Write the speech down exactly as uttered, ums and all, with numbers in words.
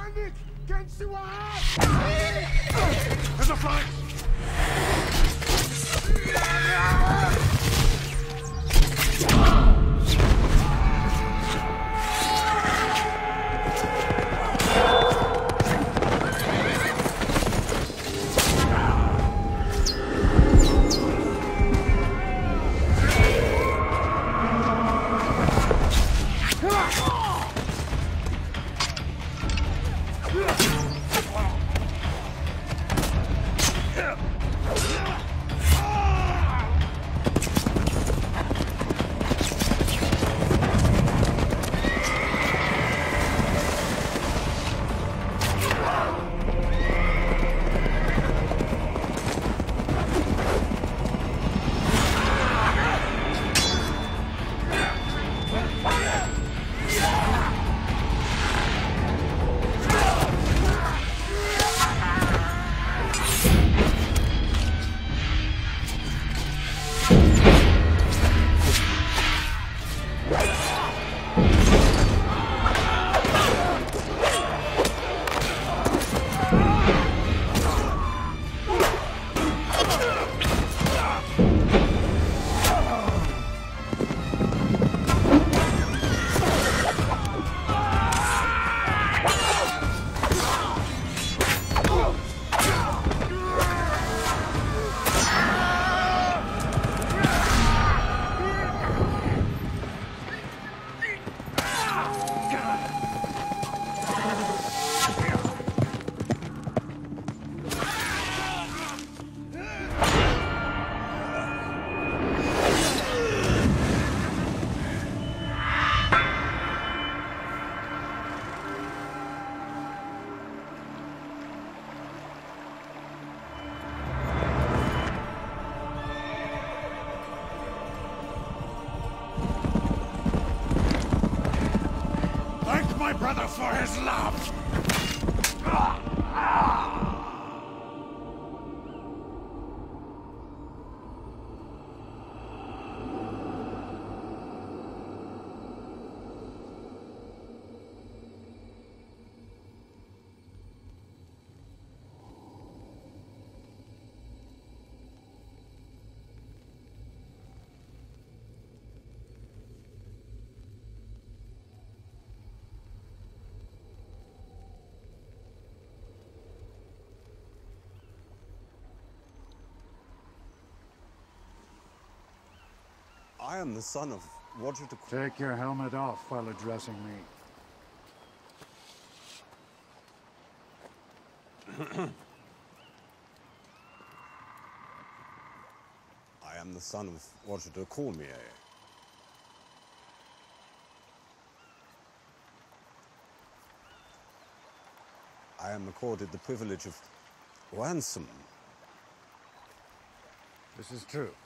There's a flank! Brother for his love! I am the son of Roger de... Take your helmet off while addressing me. I am the son of Roger de Cormier. I am accorded the privilege of ransom. This is true.